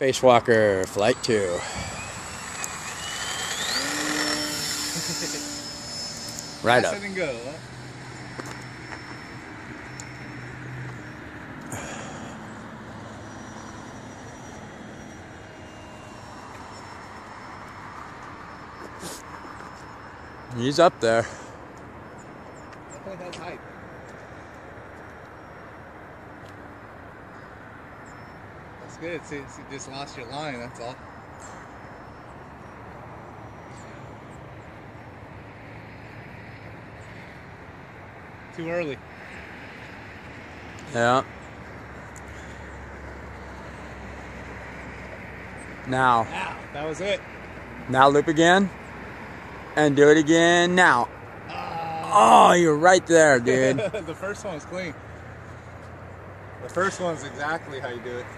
Spacewalker Flight 2. Right up. And go, huh? He's up there. Definitely has height. That's good. See, you just lost your line, that's all. Too early. Yeah. Now. That was it. Now loop again. And do it again now. Oh, you're right there, dude. The first one was clean. The first one's exactly how you do it.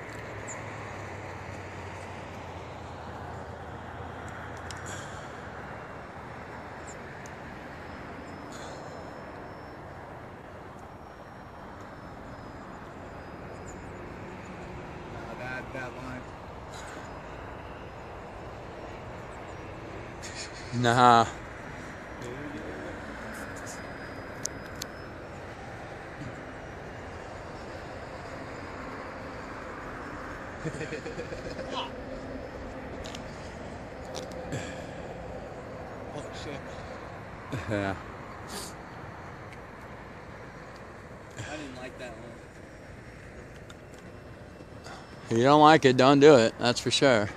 That line. Nah. Oh shit. Yeah. I didn't like that one. If you don't like it, don't do it. That's for sure.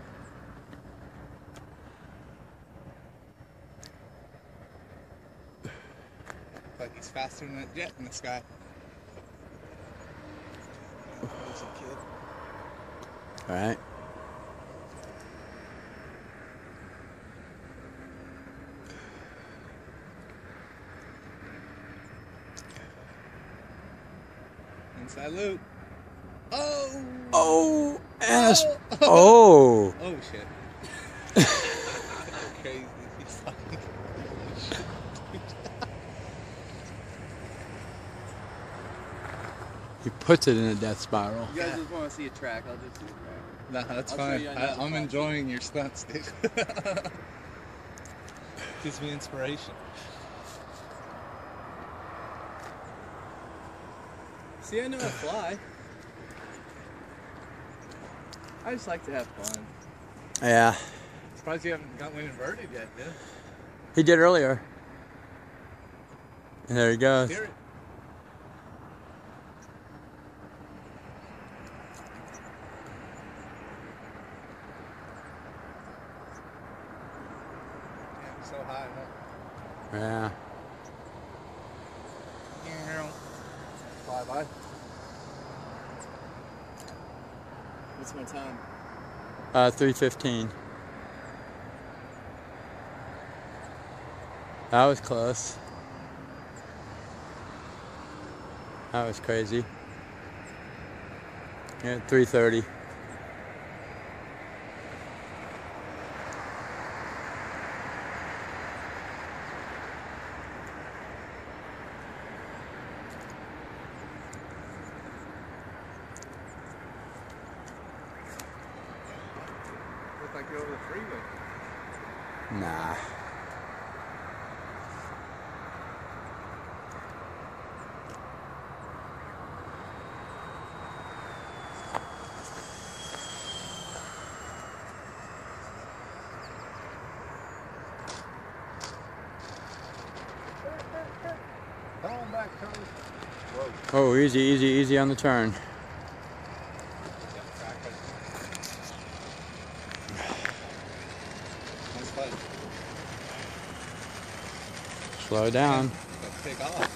Like he's faster than that jet in the sky. There's a kid. All right. Inside loop. Oh! Oh, ass. Oh! Oh. Oh shit. Crazy. He's fucking. He puts it in a death spiral. You guys just want to see a track, I'll just see a track. Nah, that's I'll show fine. you another I'm spot. enjoying your stunts, dude. Gives me inspiration. See, I know how to fly. I just like to have fun. Yeah. Surprised you haven't got one inverted yet, dude. He did earlier. And there he goes. Steer it. Yeah, so high, huh? Yeah. Fly by. What's my time? 3:15. That was close. That was crazy. Yeah, 3:30. Look like you're over the freeway. Nah. Come on back, Charlie. Whoa. Oh, easy, easy, easy on the turn. Nice fight. Slow down. Let's take off.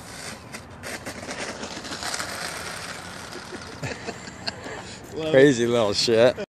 Crazy little shit.